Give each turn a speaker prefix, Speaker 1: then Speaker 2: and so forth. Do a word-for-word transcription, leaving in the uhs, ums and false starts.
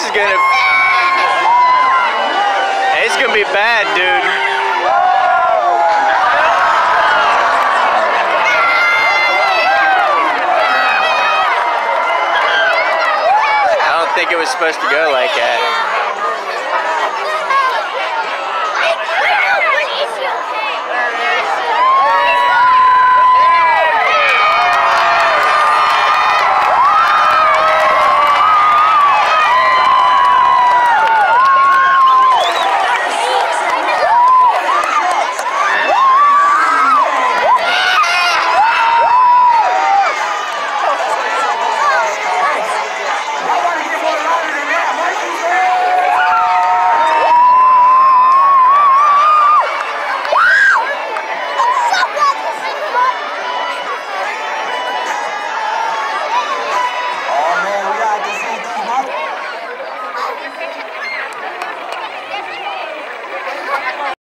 Speaker 1: is gonna... It's gonna be bad, dude. I don't think it was supposed to go like that.